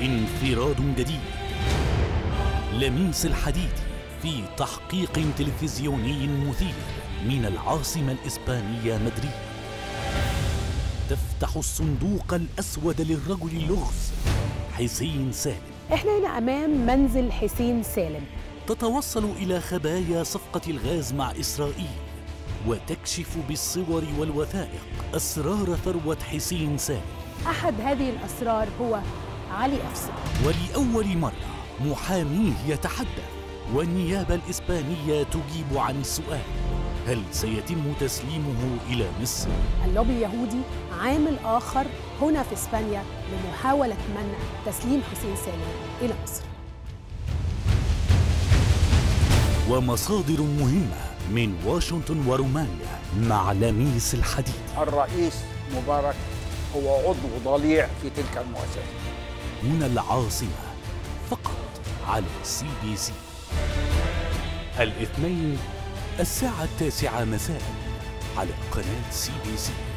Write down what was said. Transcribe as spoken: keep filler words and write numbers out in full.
انفراد جديد. لميس الحديدي في تحقيق تلفزيوني مثير من العاصمة الإسبانية مدريد. تفتح الصندوق الأسود للرجل اللغز حسين سالم. احنا هنا أمام منزل حسين سالم. تتوصل إلى خبايا صفقة الغاز مع إسرائيل وتكشف بالصور والوثائق أسرار ثروة حسين سالم. أحد هذه الأسرار هو علي أفصل. ولأول مرة محاميه يتحدث والنيابة الإسبانية تجيب عن السؤال: هل سيتم تسليمه إلى مصر؟ اللوبي اليهودي عامل آخر هنا في إسبانيا لمحاولة منع تسليم حسين سالم إلى مصر. ومصادر مهمة من واشنطن ورومانيا مع لميس الحديدي. الرئيس مبارك هو عضو ضليع في تلك المؤسسة. هنا العاصمة فقط على سي بي سي. الاثنين الساعة التاسعة مساء على قناة سي بي سي.